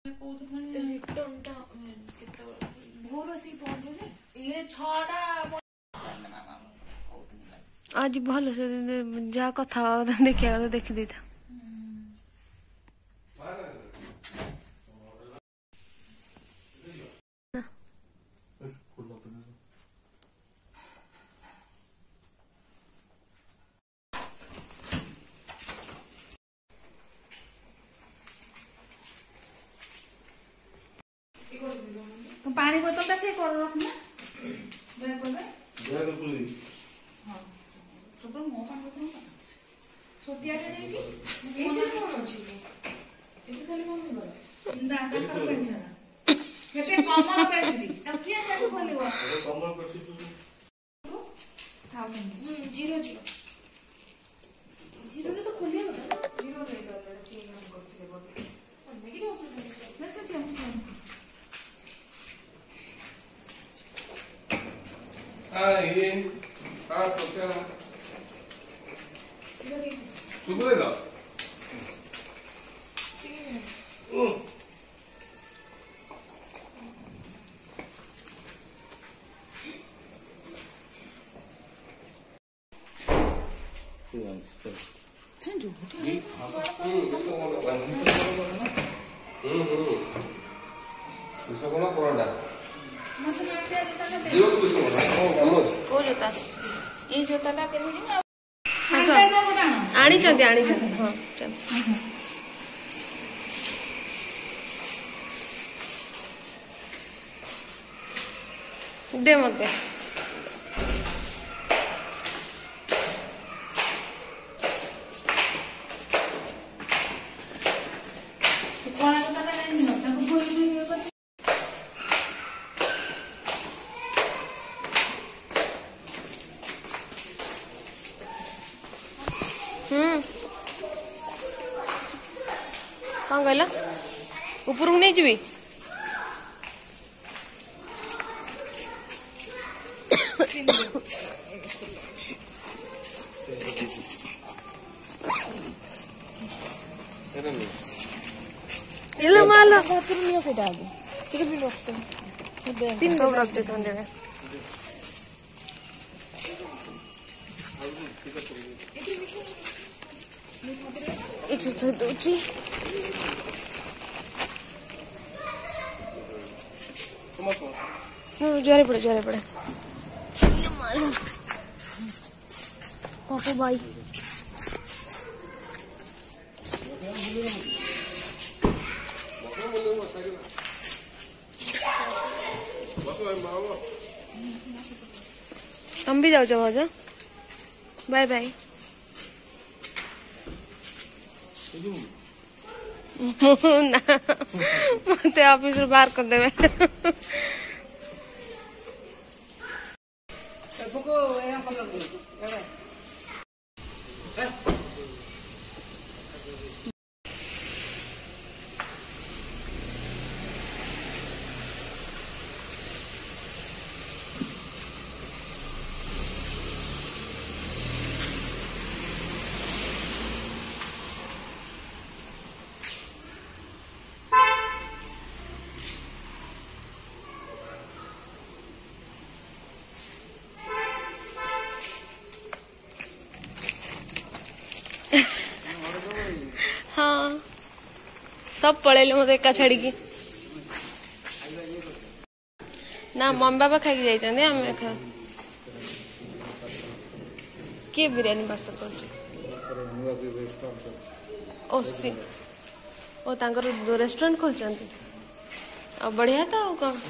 आज भल से जहाँ कथा देखा देखी देता पानी बोतल से रखना ये जोता आनी हाँ दे मत कौन कहला ऊपर नहीं जी माला तीन लोग रखते थे ज्वारे पड़े पापा भाई हम भी जाओ भाजा बाय बाय ना मत ऑफिस बाहर कर देवे हाँ सब पड़ेले मत एका छाड़ी ना मम्मी बाबा खाई जाइछन्ते आमे खा के बिरयानी पार्सल कर ओसी ओ तांकर रेस्टोरेंट खोलछन्ते अब बढ़िया था कौन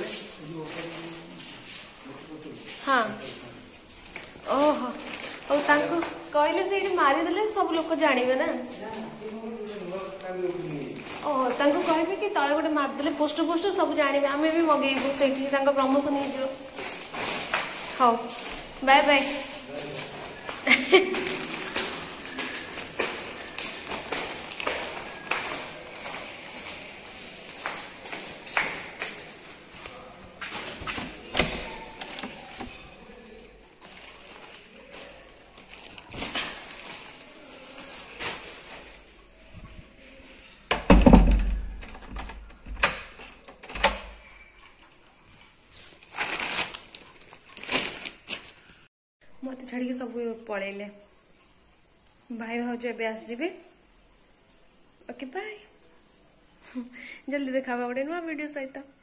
हाँ ओहो ओ तांको कहले से मारी देले सब लोग जानवे ना ओह तांको कहबे कि तले गोटे मार देले पोस्टर सब जानवे आमे भी मगेबू सेठी तांको प्रमोशन हो जो हाउ बाय बाय मत छाड़ी सब पलैले भाई भाज ए आसवे ओके बाय जल्दी देखा गोटे नुआ वीडियो सहित।